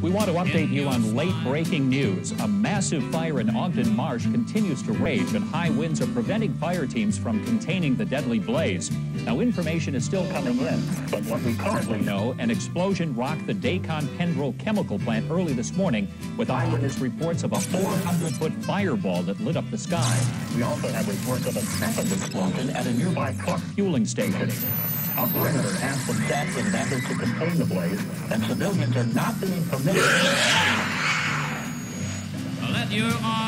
We want to update you on late-breaking news. A massive fire in Ogden Marsh continues to rage, and high winds are preventing fire teams from containing the deadly blaze. Now, information is still coming in, but what we currently know, an explosion rocked the Dakon Petrol chemical plant early this morning, with eyewitness reports of a 400-foot fireball that lit up the sky. We also have reports of a second explosion at a nearby truck fueling station. A perimeter has been set in an effort to contain the blaze, and civilians are not being permitted. That you are